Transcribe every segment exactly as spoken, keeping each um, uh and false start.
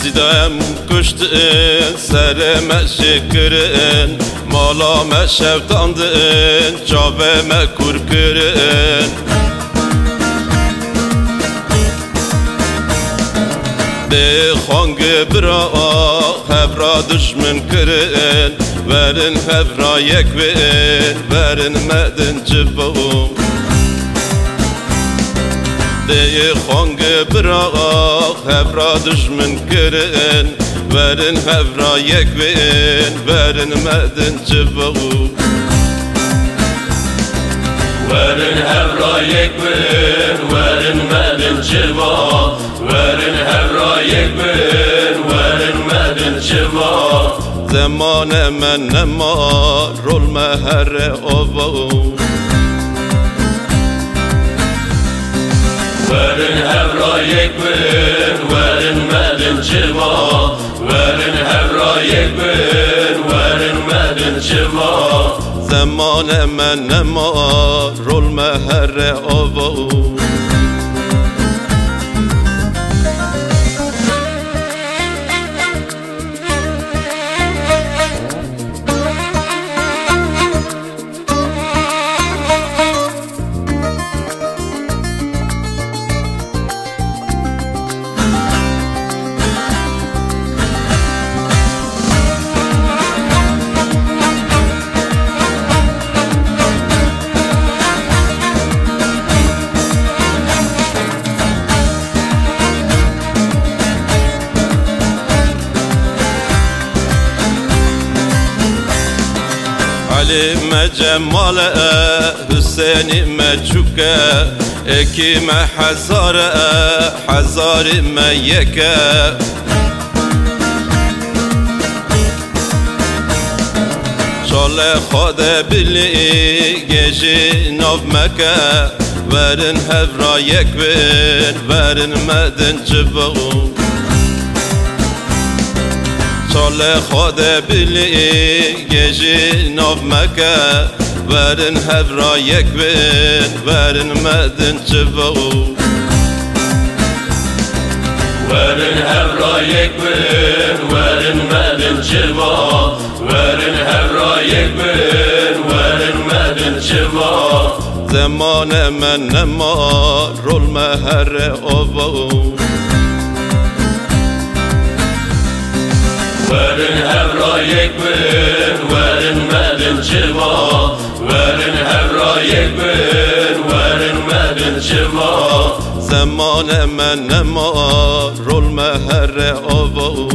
Vicdanım kuştun, serime şükürün, malame şevtandın, caveme kurkürün. De hangi bira hevra düşman kırın, verin hevra yekvin, verin medin cıvım. De hangi bira hevra düşman kırın, verin hevra yekvin, verin medin cıvım. Verin hevra yekvin, verin medin cıvım. Verin hevra yekvin, verin medin cıvım. Zemane men nema rol meherre ovu. Verin hevra yekvin, verin medin cıvım. Verin hevra yekvin, verin medin cıvım. Zemane men nema rol meherre ovu. Ali Cemale Hüseyin'i meçuke Ekime hazare hazari meyeke Şale khode bili geci nav meke Verin hevra yekvin verin medin cıvım Şale khode bili geci nav meke Verin hevra yekvin verin medin cıvım Verin hevra yekvin verin medin cıvım Verin hevra yekvin verin medin cıvım Zemane men nema rol meherre ovu Verin hevra yekvin, verin medin cıvım Verin hevra yekvin, verin medin cıvım Zemane men nema rol meherre ovu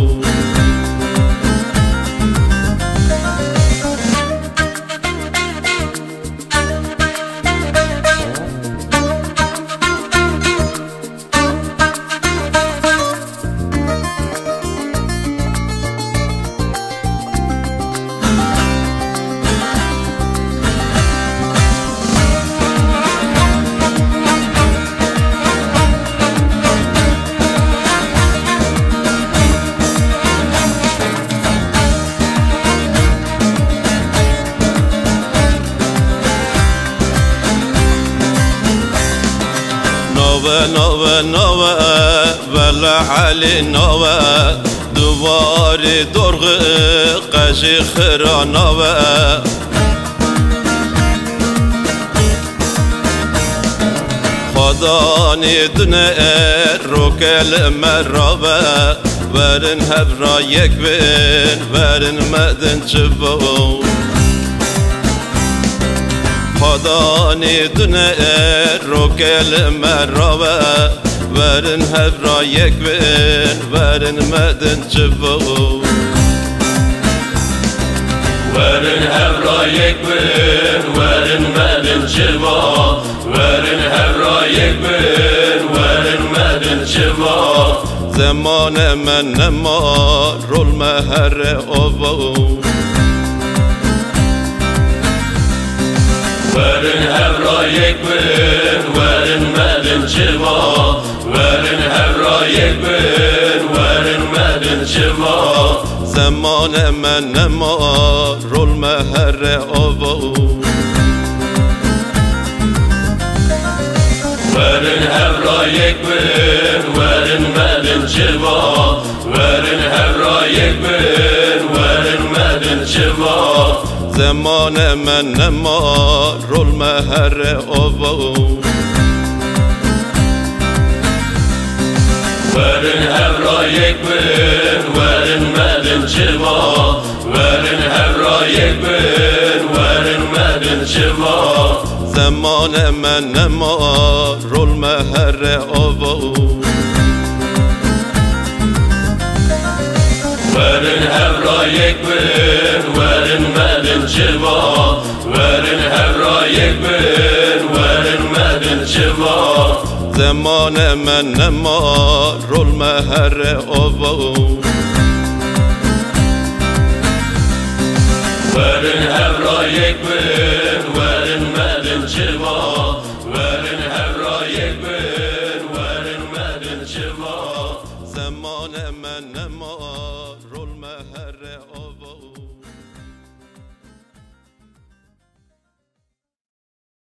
Nove nove nove vela ali nove Duvari dorgı qaji khira nove Khadani dune rokel merave Verin hevra yekvin verin medin cıvım Khadani dune rokel merave Verin hevra yekvin verin medin cıvım Verin hevra yekvin verin medin cıvım Verin hevra yekvin verin medin cıvım Zemane men nema rol meherre ovu Verin hevra yekvin verin medin cıvım Verin hevra yekvin verin medin cıvım Zemane men nema rol meherre ovu ورن هفرایک بن ورن مدن چوا ورن هفرایک بن ورن مدن چوا زمان من نما رول مهر آوا ورن هفرایک بن ورن مدن چوا ورن هفرایک بن ورن مدن چوا زمان من نما رول مهر آوا ورن هفرایک بن ورن مدن چوا ورن هفرایک بن ورن مدن چوا زمان من نما رول مهر آوا ورن هفرایک بن ورن مدن چوا ورن هفرایک بن ورن مدن چوا زمان من نما